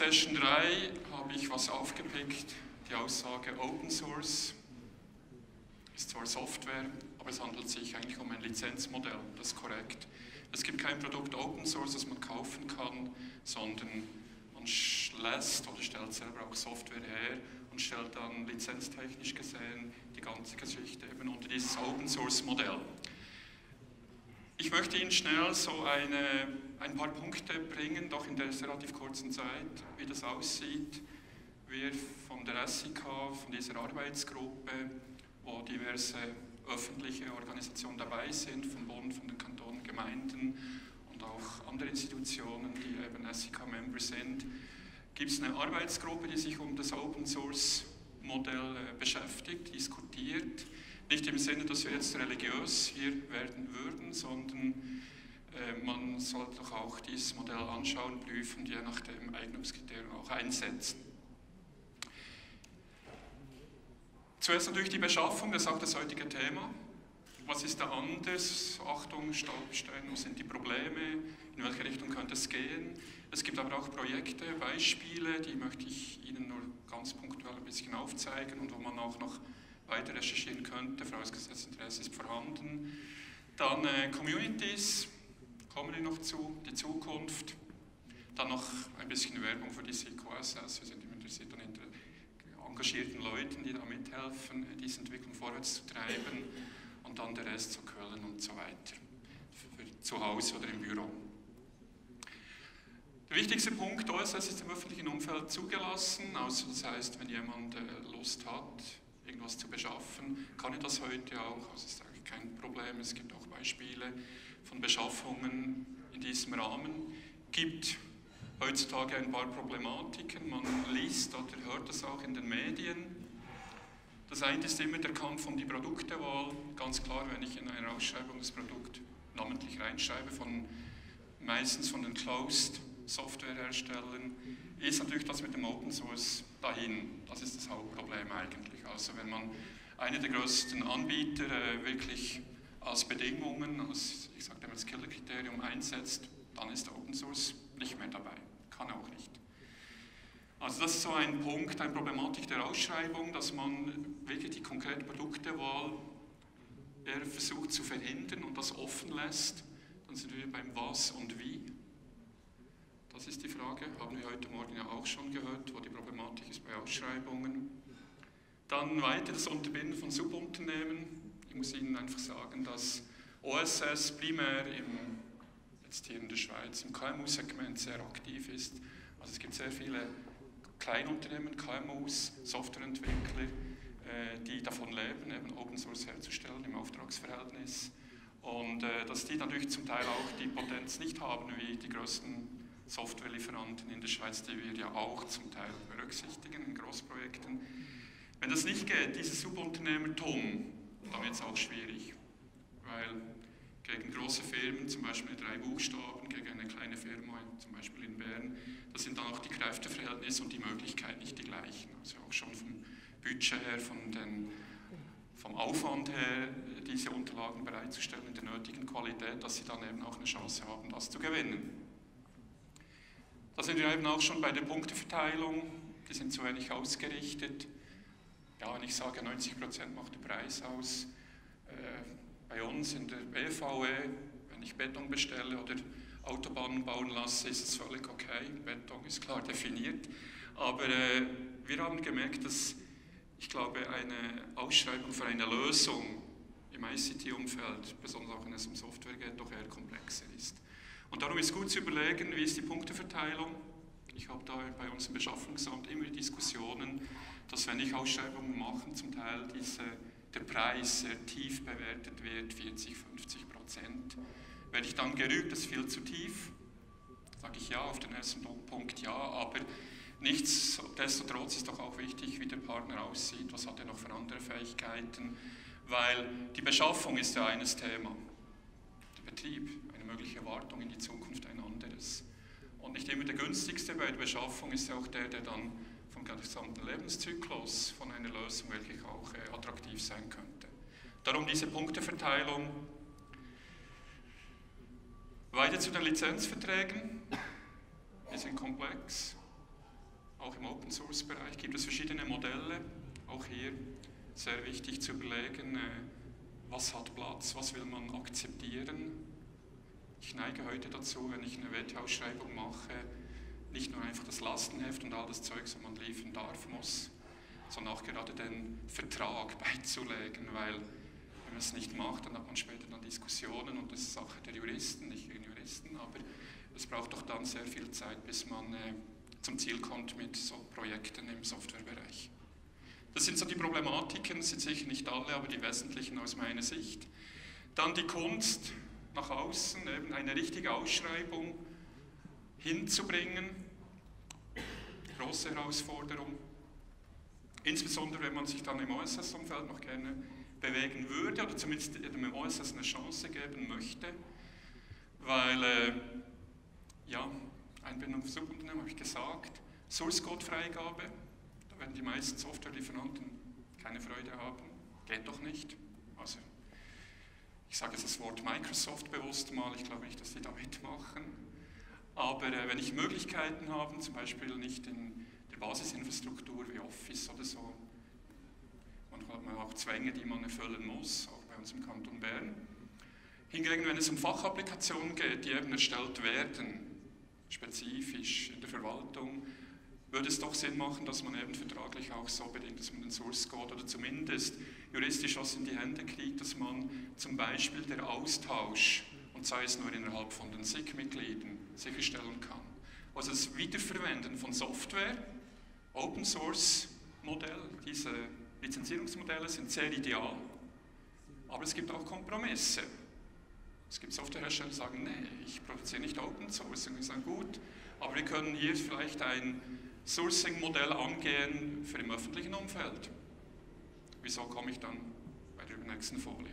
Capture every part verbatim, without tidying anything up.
Session drei habe ich was aufgepickt, die Aussage Open Source ist zwar Software, aber es handelt sich eigentlich um ein Lizenzmodell, das ist korrekt. Es gibt kein Produkt Open Source, das man kaufen kann, sondern man lässt oder stellt selber auch Software her und stellt dann lizenztechnisch gesehen die ganze Geschichte eben unter dieses Open Source Modell. Ich möchte Ihnen schnell so eine, ein paar Punkte bringen, doch in der relativ kurzen Zeit, wie das aussieht. Wir von der S I K, von dieser Arbeitsgruppe, wo diverse öffentliche Organisationen dabei sind, vom Bund, von den Kantonen, Gemeinden und auch andere Institutionen, die eben S I K-Member sind, gibt es eine Arbeitsgruppe, die sich um das Open Source Modell beschäftigt, diskutiert. Nicht im Sinne, dass wir jetzt religiös hier werden würden, sondern äh, man sollte doch auch dieses Modell anschauen, prüfen, je nach dem Eignungskriterium auch einsetzen. Zuerst natürlich die Beschaffung, das ist auch das heutige Thema. Was ist da anders? Achtung, Stolpersteine, wo sind die Probleme? In welche Richtung könnte es gehen? Es gibt aber auch Projekte, Beispiele, die möchte ich Ihnen nur ganz punktuell ein bisschen aufzeigen und wo man auch noch weiter recherchieren könnte, vorausgesetzt Interesse ist vorhanden. Dann äh, Communities, kommen wir noch zu, die Zukunft. Dann noch ein bisschen Werbung für die S I K O S S, wir sind immer interessiert an inter engagierten Leuten, die da mithelfen, diese Entwicklung vorwärts zu treiben. Und dann der Rest zu Köln und so weiter, für zu Hause oder im Büro. Der wichtigste Punkt, O S S ist im öffentlichen Umfeld zugelassen, also das heißt, wenn jemand äh, Lust hat, irgendwas zu beschaffen, kann er das heute auch, also das ist eigentlich kein Problem, es gibt auch Beispiele von Beschaffungen in diesem Rahmen. Es gibt heutzutage ein paar Problematiken, man liest oder hört das auch in den Medien. Das eine ist immer der Kampf um die Produktewahl, ganz klar, wenn ich in einer Ausschreibung das Produkt namentlich reinschreibe, von, meistens von den Closed Softwareherstellern, ist natürlich das mit dem Open Source dahin. Das ist das Hauptproblem eigentlich. Also wenn man einen der größten Anbieter äh, wirklich als Bedingungen, als, ich sage als Killerkriterium einsetzt, dann ist Open Source nicht mehr dabei. Kann auch nicht. Also das ist so ein Punkt, eine Problematik der Ausschreibung, dass man wirklich die konkrete Produktewahl eher versucht zu verhindern und das offen lässt. Dann sind wir beim Was und Wie. Das ist die Frage, haben wir heute Morgen ja auch schon gehört, wo die Problematik ist bei Ausschreibungen. Dann weiter das Unterbinden von Subunternehmen. Ich muss Ihnen einfach sagen, dass O S S primär im, jetzt hier in der Schweiz im K M U-Segment sehr aktiv ist. Also es gibt sehr viele Kleinunternehmen, K M Us, Softwareentwickler, äh, die davon leben, eben Open Source herzustellen im Auftragsverhältnis. Und äh, dass die natürlich zum Teil auch die Potenz nicht haben wie die größten Softwarelieferanten in der Schweiz, die wir ja auch zum Teil berücksichtigen in Großprojekten. Wenn das nicht geht, dieses Subunternehmertum, dann wird es auch schwierig, weil gegen große Firmen, zum Beispiel mit drei Buchstaben, gegen eine kleine Firma, zum Beispiel in Bern, da sind dann auch die Kräfteverhältnisse und die Möglichkeiten nicht die gleichen. Also auch schon vom Budget her, von den, vom Aufwand her, diese Unterlagen bereitzustellen in der nötigen Qualität, dass sie dann eben auch eine Chance haben, das zu gewinnen. Da sind wir eben auch schon bei der Punkteverteilung, die sind zu wenig ausgerichtet. Ja, wenn ich sage, neunzig Prozent macht der Preis aus, äh, bei uns in der B V E, wenn ich Beton bestelle oder Autobahnen bauen lasse, ist es völlig okay. Beton ist klar definiert. Aber äh, wir haben gemerkt, dass, ich glaube, eine Ausschreibung für eine Lösung im I C T-Umfeld, besonders auch wenn es um Software geht, doch eher komplexer ist. Und darum ist gut zu überlegen, wie ist die Punkteverteilung. Ich habe da bei uns im Beschaffungsamt immer Diskussionen, dass wenn ich Ausschreibungen mache, zum Teil diese der Preis sehr tief bewertet wird, vierzig, fünfzig Prozent. Werde ich dann gerügt, das ist viel zu tief? Sage ich ja, auf den ersten Punkt ja, aber nichtsdestotrotz ist doch auch wichtig, wie der Partner aussieht, was hat er noch für andere Fähigkeiten, weil die Beschaffung ist ja eines Thema, der Betrieb, eine mögliche Wartung in die Zukunft ein anderes. Und nicht immer der günstigste bei der Beschaffung ist ja auch der, der dann vom gesamten Lebenszyklus von einer Lösung wirklich auch äh, attraktiv sein könnte. Darum diese Punkteverteilung. Weiter zu den Lizenzverträgen. Die sind komplex. auch im Open-Source-Bereich gibt es verschiedene Modelle. Auch hier sehr wichtig zu überlegen, was hat Platz, was will man akzeptieren. Ich neige heute dazu, wenn ich eine W T-Ausschreibung mache, nicht nur einfach das Lastenheft und all das Zeug, das man liefern darf, muss, sondern auch gerade den Vertrag beizulegen, weil wenn man es nicht macht, dann hat man später dann Diskussionen und das ist Sache der Juristen, nicht gegen Juristen, aber es braucht doch dann sehr viel Zeit, bis man äh, zum Ziel kommt mit so Projekten im Softwarebereich. Das sind so die Problematiken, das sind sicher nicht alle, aber die wesentlichen aus meiner Sicht. Dann die Kunst nach außen, eben eine richtige Ausschreibung hinzubringen, große Herausforderung. Insbesondere, wenn man sich dann im O S S-Umfeld noch gerne bewegen würde oder zumindest dem O S S eine Chance geben möchte, weil, äh, ja, Einbindung für Subunternehmen, habe ich gesagt, Source-Code-Freigabe, da werden die meisten Softwarelieferanten keine Freude haben, geht doch nicht. Also, ich sage jetzt das Wort Microsoft bewusst mal, ich glaube nicht, dass die da mitmachen. Aber äh, wenn ich Möglichkeiten habe, zum Beispiel nicht in der Basisinfrastruktur wie Office oder so, manchmal hat man auch Zwänge, die man erfüllen muss, auch bei uns im Kanton Bern. Hingegen, wenn es um Fachapplikationen geht, die eben erstellt werden, spezifisch in der Verwaltung, würde es doch Sinn machen, dass man eben vertraglich auch so bedingt, dass man den Source Code oder zumindest juristisch was in die Hände kriegt, dass man zum Beispiel der Austausch, und sei es nur innerhalb von den S I C-Mitgliedern, sicherstellen kann. Also das Wiederverwenden von Software, Open Source Modell, diese Lizenzierungsmodelle sind sehr ideal, aber es gibt auch Kompromisse. Es gibt Softwarehersteller, die sagen, nee, ich produziere nicht Open Source. Und ich sage, gut, aber wir können hier vielleicht ein Sourcing-Modell angehen für im öffentlichen Umfeld. Wieso komme ich dann bei der nächsten Folie?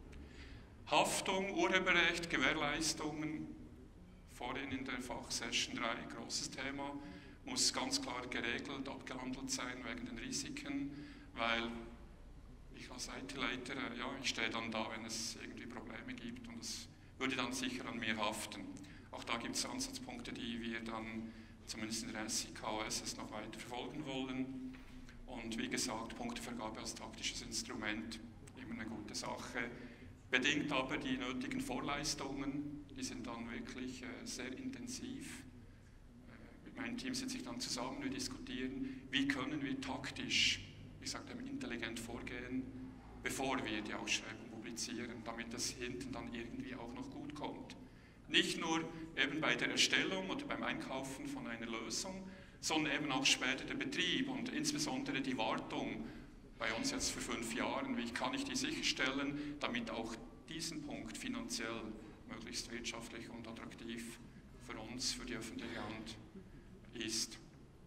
Haftung, Urheberrecht, Gewährleistungen, vorhin in der Fachsession drei, großes Thema, muss ganz klar geregelt, abgehandelt sein wegen den Risiken, weil ich als I T-Leiter, ja, ich stehe dann da, wenn es irgendwie Probleme gibt und es würde dann sicher an mir haften. Auch da gibt es Ansatzpunkte, die wir dann zumindest in der S I K O S S noch weiter verfolgen wollen. Und wie gesagt, Punktevergabe als taktisches Instrument, immer eine gute Sache. Bedingt aber die nötigen Vorleistungen, die sind dann wirklich äh, sehr intensiv. Äh, mit meinem Team sitze ich dann zusammen, wir diskutieren, wie können wir taktisch, ich sage dem intelligent vorgehen, bevor wir die Ausschreibung publizieren, damit das hinten dann irgendwie auch noch gut kommt. Nicht nur eben bei der Erstellung oder beim Einkaufen von einer Lösung, sondern eben auch später der Betrieb und insbesondere die Wartung. Bei uns jetzt für fünf Jahren, wie kann ich die sicherstellen, damit auch diesen Punkt finanziell möglichst wirtschaftlich und attraktiv für uns, für die öffentliche Hand ist.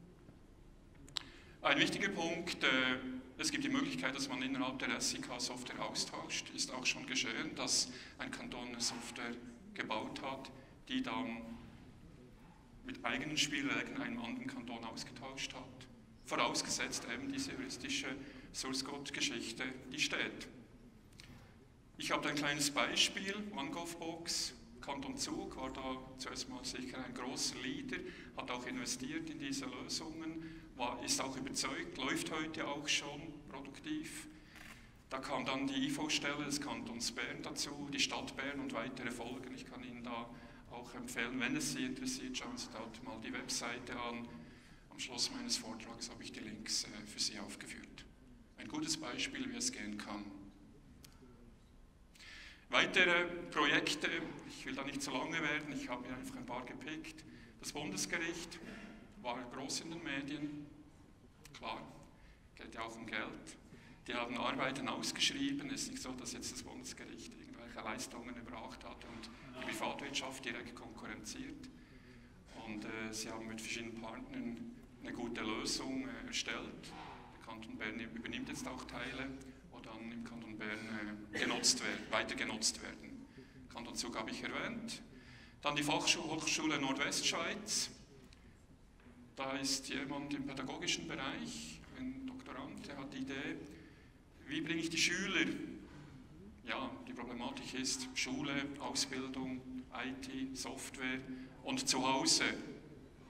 Ein wichtiger Punkt, äh, es gibt die Möglichkeit, dass man innerhalb der S I K Software austauscht. Ist auch schon geschehen, dass ein Kanton eine Software gebaut hat, die dann mit eigenen Spielregeln einem anderen Kanton ausgetauscht hat. Vorausgesetzt eben diese juristische Source-Code-Geschichte, die steht. Ich habe ein kleines Beispiel, OneGovBox, Kanton Zug war da zuerst mal sicher ein großer Leader, hat auch investiert in diese Lösungen, war, ist auch überzeugt, läuft heute auch schon produktiv. Da kam dann die I V Stelle des Kantons Bern dazu, die Stadt Bern und weitere Folgen. Ich kann Ihnen da auch empfehlen, wenn es Sie interessiert, schauen Sie dort mal die Webseite an. Am Schluss meines Vortrags habe ich die Links äh, für Sie aufgeführt. Ein gutes Beispiel, wie es gehen kann. Weitere Projekte, ich will da nicht so lange werden, ich habe mir einfach ein paar gepickt. Das Bundesgericht war groß in den Medien, klar, geht ja auch um Geld. Die haben Arbeiten ausgeschrieben, es ist nicht so, dass jetzt das Bundesgericht irgendwelche Leistungen erbracht hat und die Privatwirtschaft direkt konkurrenziert. Und äh, sie haben mit verschiedenen Partnern eine gute Lösung äh, erstellt. Der Kanton Bern übernimmt jetzt auch Teile, die dann im Kanton Bern äh, genutzt werden, weiter genutzt werden. Kanton Zug habe ich erwähnt. Dann die Fachhochschule Nordwestschweiz. Da ist jemand im pädagogischen Bereich, ein Doktorand, der hat die Idee, wie bringe ich die Schüler? Ja, die Problematik ist Schule, Ausbildung, I T, Software und zu Hause.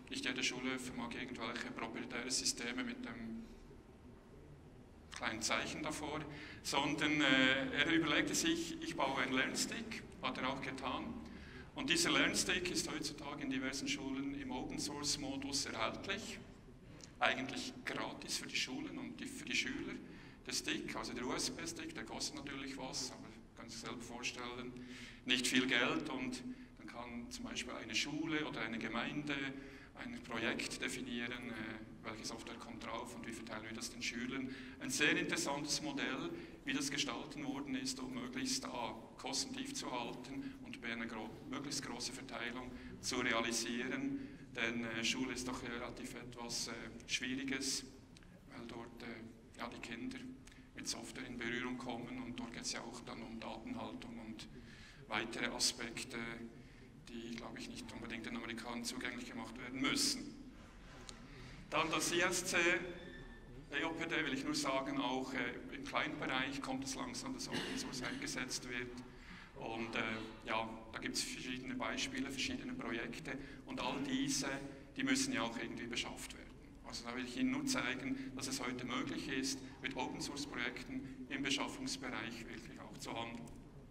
Nicht jede Schule vermag irgendwelche proprietäre Systeme mit dem kleinen Zeichen davor, sondern äh, er überlegte sich, ich baue einen Lernstick, hat er auch getan. Und dieser Lernstick ist heutzutage in diversen Schulen im Open-Source-Modus erhältlich, eigentlich gratis für die Schulen und die, für die Schüler. Der Stick, also der U S B-Stick, der kostet natürlich was, aber kann sich selbst vorstellen, nicht viel Geld, und dann kann zum Beispiel eine Schule oder eine Gemeinde ein Projekt definieren, äh, welche Software kommt drauf und wie verteilen wir das den Schülern. Ein sehr interessantes Modell, wie das gestaltet worden ist, um möglichst A, kostentief zu halten und B, eine gro möglichst große Verteilung zu realisieren. Denn äh, Schule ist doch relativ etwas äh, Schwieriges, weil dort äh, ja, die Kinder mit Software in Berührung kommen, und dort geht es ja auch dann um Datenhaltung und weitere Aspekte, die, glaube ich, nicht unbedingt den Amerikanern zugänglich gemacht werden müssen. Dann das I S C, E O P D, will ich nur sagen, auch äh, im kleinen Bereich kommt es langsam, dass Open Source eingesetzt wird. Und äh, ja, da gibt es verschiedene Beispiele, verschiedene Projekte, und all diese, die müssen ja auch irgendwie beschafft werden. Also da will ich Ihnen nur zeigen, dass es heute möglich ist, mit Open Source Projekten im Beschaffungsbereich wirklich auch zu handeln.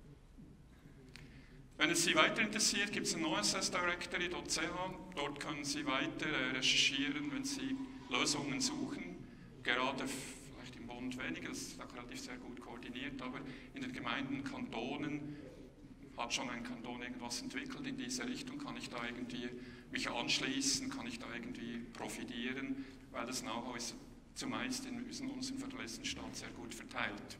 Wenn es Sie weiter interessiert, gibt es ein O S S Directory punkt c h. Dort können Sie weiter recherchieren, wenn Sie Lösungen suchen. Gerade vielleicht im Bund weniger, das ist auch relativ sehr gut koordiniert, aber in den Gemeinden, Kantonen hat schon ein Kanton irgendwas entwickelt in diese Richtung, kann ich da irgendwie mich anschließen, kann ich da irgendwie profitieren, weil das Know-how ist zumeist in unserem verlässlichen Staat sehr gut verteilt.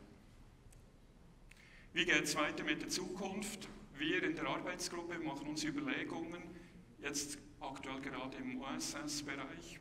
Wie geht es weiter mit der Zukunft? Wir in der Arbeitsgruppe machen uns Überlegungen, jetzt aktuell gerade im O S S-Bereich,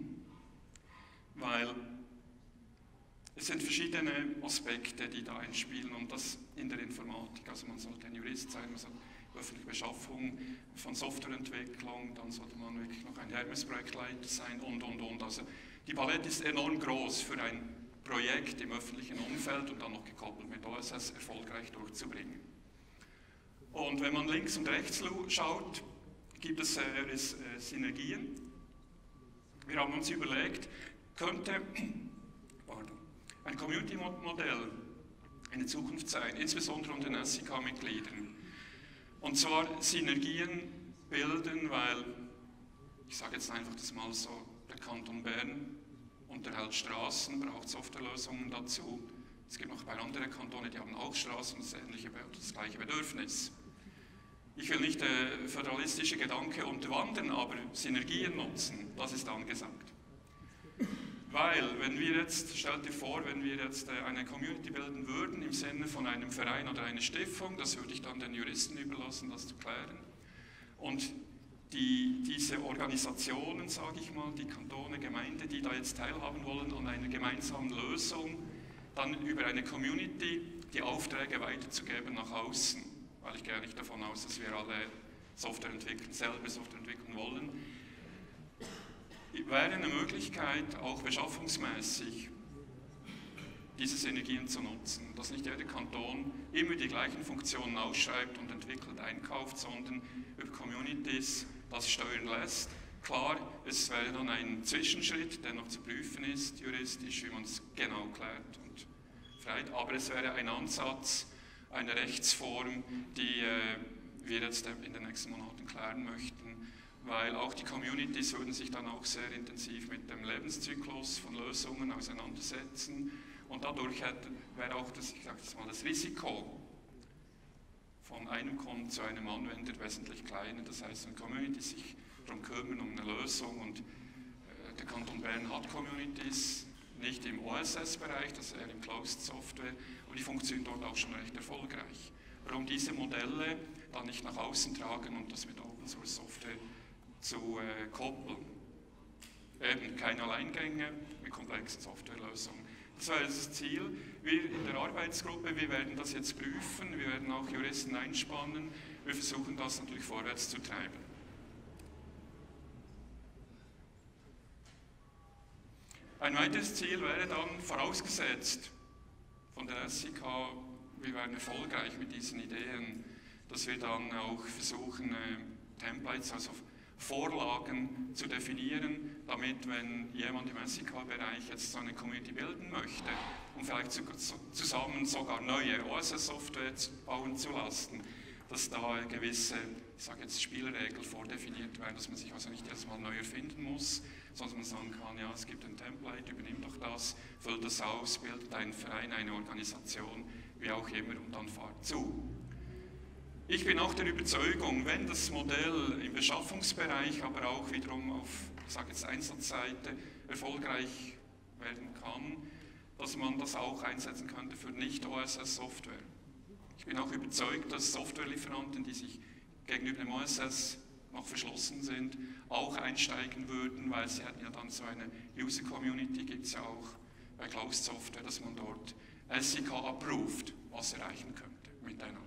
weil es sind verschiedene Aspekte, die da einspielen, und das in der Informatik. Also man sollte ein Jurist sein, man sollte öffentliche Beschaffung von Softwareentwicklung, dann sollte man wirklich noch ein Hermes-Projektleiter sein und, und, und. Also die Palette ist enorm groß für ein Projekt im öffentlichen Umfeld und dann noch gekoppelt mit O S S erfolgreich durchzubringen. Und wenn man links und rechts schaut, gibt es äh, äh, Synergien. Wir haben uns überlegt, könnte pardon, ein Community-Modell in der Zukunft sein, insbesondere unter den S I K-Mitgliedern. Und zwar Synergien bilden, weil, ich sage jetzt einfach das mal so, der Kanton Bern unterhält Straßen, braucht Softwarelösungen dazu. Es gibt noch ein paar andere Kantone, die haben auch Straßen, das, ähnliche, das gleiche Bedürfnis. Ich will nicht der föderalistische Gedanke unterwandern, aber Synergien nutzen, das ist angesagt. Weil, wenn wir jetzt, stellt dir vor, wenn wir jetzt eine Community bilden würden, im Sinne von einem Verein oder einer Stiftung, das würde ich dann den Juristen überlassen, das zu klären. Und die, diese Organisationen, sage ich mal, die Kantone, Gemeinde, die da jetzt teilhaben wollen an einer gemeinsamen Lösung, dann über eine Community die Aufträge weiterzugeben nach außen. Weil ich gehe nicht davon aus, dass wir alle Software entwickeln, selber Software entwickeln wollen, wäre eine Möglichkeit, auch beschaffungsmäßig diese Synergien zu nutzen, dass nicht jeder Kanton immer die gleichen Funktionen ausschreibt und entwickelt, einkauft, sondern über Communities das steuern lässt. Klar, es wäre dann ein Zwischenschritt, der noch zu prüfen ist, juristisch, wie man es genau klärt und freit, aber es wäre ein Ansatz, eine Rechtsform, die äh, wir jetzt in den nächsten Monaten klären möchten, weil auch die Communities würden sich dann auch sehr intensiv mit dem Lebenszyklus von Lösungen auseinandersetzen, und dadurch hätte, wäre auch das, ich sage das mal, das Risiko von einem Kunden zu einem Anwender wesentlich kleiner. Das heißt, wenn Communities sich darum kümmern, um eine Lösung, und äh, der Kanton Bern hat Communities, nicht im O S S-Bereich, das ist eher im Closed Software, aber die funktionieren dort auch schon recht erfolgreich. Warum diese Modelle dann nicht nach außen tragen und das mit Open Source Software zu äh, koppeln? Eben keine Alleingänge mit komplexen Softwarelösungen. Das war das Ziel. Wir in der Arbeitsgruppe, wir werden das jetzt prüfen, wir werden auch Juristen einspannen, wir versuchen das natürlich vorwärts zu treiben. Ein weiteres Ziel wäre dann, vorausgesetzt von der S I K, wir werden erfolgreich mit diesen Ideen, dass wir dann auch versuchen, äh, Templates, also Vorlagen zu definieren, damit, wenn jemand im S I K-Bereich jetzt so eine Community bilden möchte und vielleicht zusammen sogar neue O S S-Software bauen zu lassen, dass da gewisse, ich sage jetzt Spielregeln vordefiniert werden, dass man sich also nicht jedes Mal neu erfinden muss, sondern man sagen kann, ja, es gibt ein Template, übernimm doch das, füllt das aus, bildet einen Verein, eine Organisation, wie auch immer, und dann fahrt zu. Ich bin auch der Überzeugung, wenn das Modell im Beschaffungsbereich, aber auch wiederum auf, ich sage jetzt Einsatzseite, erfolgreich werden kann, dass man das auch einsetzen könnte für Nicht-O S S-Software. Ich bin auch überzeugt, dass Softwarelieferanten, die sich gegenüber dem O S S noch verschlossen sind, auch einsteigen würden, weil sie hätten ja dann so eine User-Community, gibt es ja auch bei Closed Software, dass man dort S I K approved, was erreichen könnte miteinander.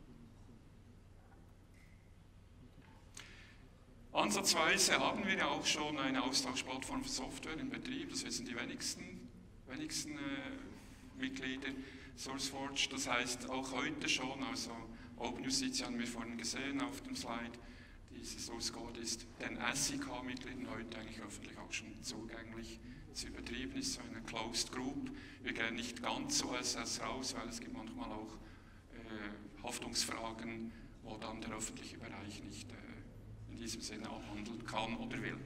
Ansatzweise haben wir ja auch schon eine Austauschplattform für Software in Betrieb, das wissen die wenigsten, wenigsten äh, Mitglieder SourceForge, das heißt auch heute schon, also OpenJustitia haben wir vorhin gesehen auf dem Slide, diese Source Code ist den S I K-Mitgliedern heute eigentlich öffentlich auch schon zugänglich zu übertrieben, ist so eine Closed Group. Wir gehen nicht ganz O S S raus, weil es gibt manchmal auch äh, Haftungsfragen, wo dann der öffentliche Bereich nicht äh, in diesem Sinne abhandeln kann oder will.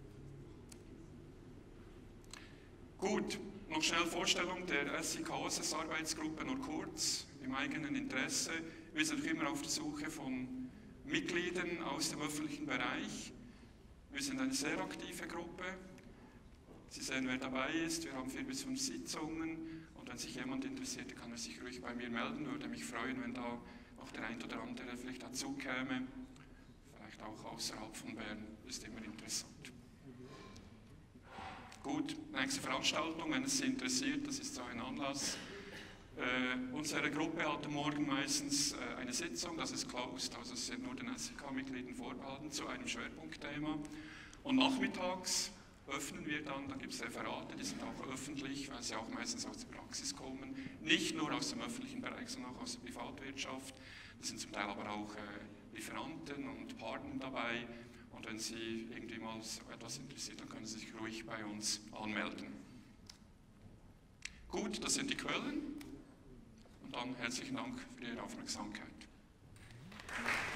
Gut, noch schnell Vorstellung der S I K-O S S-Arbeitsgruppe, nur kurz, im eigenen Interesse. Wir sind auch immer auf der Suche von Mitgliedern aus dem öffentlichen Bereich. Wir sind eine sehr aktive Gruppe. Sie sehen, wer dabei ist. Wir haben vier bis fünf Sitzungen. Und wenn sich jemand interessiert, kann er sich ruhig bei mir melden. Würde mich freuen, wenn da auch der ein oder andere vielleicht dazu käme. Vielleicht auch außerhalb von Bern. Ist immer interessant. Gut, nächste Veranstaltung, wenn es Sie interessiert, das ist so ein Anlass. Äh, unsere Gruppe hat morgen meistens äh, eine Sitzung, das ist closed, also es sind nur den S I K-Mitgliedern vorbehalten zu einem Schwerpunktthema. Und nachmittags öffnen wir dann, da gibt es Referate, die sind auch öffentlich, weil sie auch meistens aus der Praxis kommen. Nicht nur aus dem öffentlichen Bereich, sondern auch aus der Privatwirtschaft. Da sind zum Teil aber auch äh, Lieferanten und Partner dabei. Und wenn Sie irgendwie mal so etwas interessiert, dann können Sie sich ruhig bei uns anmelden. Gut, das sind die Quellen. Und dann herzlichen Dank für Ihre Aufmerksamkeit.